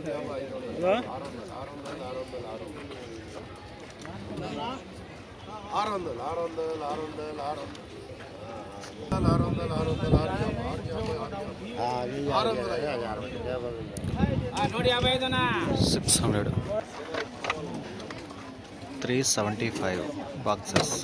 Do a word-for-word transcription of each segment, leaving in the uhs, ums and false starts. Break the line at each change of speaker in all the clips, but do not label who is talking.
ఆరు వందలు ఆరు వందలు ఆరు వందలు ఆరు వందలు ఆరు వందలు
six hundred three seventy five boxes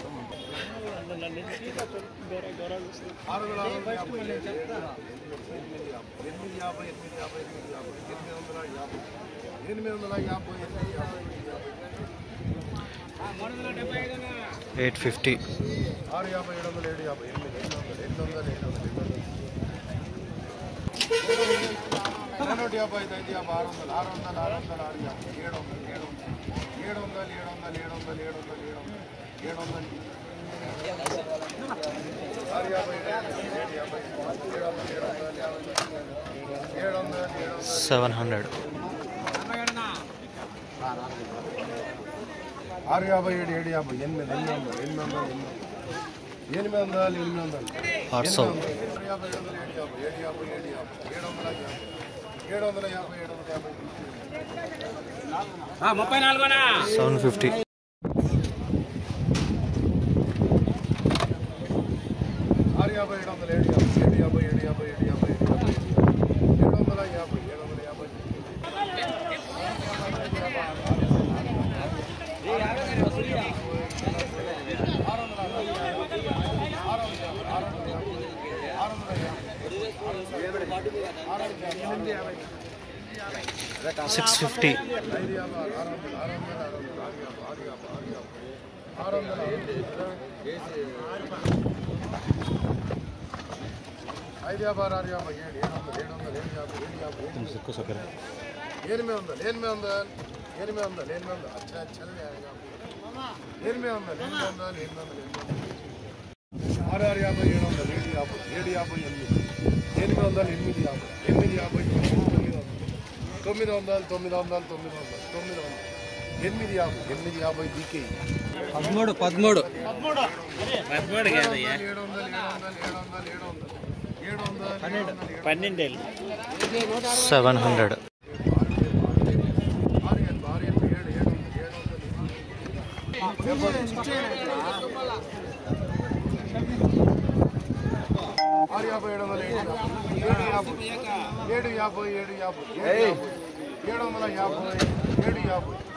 eight fifty
ఆరు యాభై ఏడు వందల ఏడు యాభై ఎనిమిది ఎనిమిది వందలు ఎనిమిది వందలు ఎనిమిది వందలు నూట యాభై ఐదు ఐదు యాభై ఆరు వందలు ఆరు వందలు ఆరు వందలు ఆరు యాభై ఏడు వందలు ఏడు వందలు ఏడు వందలు ఏడు వందలు ఏడు వందలు ఏడు వందలు ఏడు వందలు ఆరు యాభై ఏడు యాభై ఏడు వందలు ఏడు వందలు
సెవెన్ హండ్రెడ్
ఆరు యాభై ఏడు ఏడు యాభై ఎనిమిది ఎనిమిది వందలు ఎనిమిది వందలు ఎనిమిది వందలు ఎనిమిది వందలు
ఆర్సో
యాభై ఏడు వందలు ఏడు యాభై ఏడు యాభై ఏడు యాభై ఏడు వందల యాభై ఏడు వందల యాభై ఏడు వందల యాభై
ముప్పై నాలుగునా
సెవెన్ ఫిఫ్టీ
ఆరు యాభై ఏడు వందల ఏడు యాభై ఏడు యాభై ఏడు యాభై ఏడు యాభై ఏడు వందల యాభై ఏడు వందల యాభై
సిక్స్ ఫిఫ్టీ
ఐదు యాభై ఆరు యాభై ఏడు ఏడు వందలు ఏడు వందలు ఏడు యాభై ఏడు యాభై ఎనిమిది వందలు ఎనిమిది వందలు ఎనిమిది వందలు ఎనిమిది వందలు అచ్చా చదివే ఎనిమిది వందలు ఎనిమిది వందలు ఎనిమిది వందలు ఆరు ఆరు యాభై ఏడు వందలు ఏడు యాభై ఏడు యాభై ఎనిమిది ఎనిమిది వందలు ఎనిమిది యాభై ఎనిమిది యాభై తొమ్మిది వందలు తొమ్మిది వందలు తొమ్మిది వందలు తొమ్మిది వందలు ఎనిమిది యాభై ఎనిమిది యాభై బీకే
పదమూడు పదమూడు
పదమూడు ఏడు వందలు ఏడు వందలు ఏడు వందలు ఏడు వందలు
పన్నెండు
సెవెన్ హండ్రెడ్
ఆరు యాభై ఏడు వందల ఏడు యాభై ఏడు యాభై ఏడు యాభై ఏడు వందల యాభై ఏడు యాభై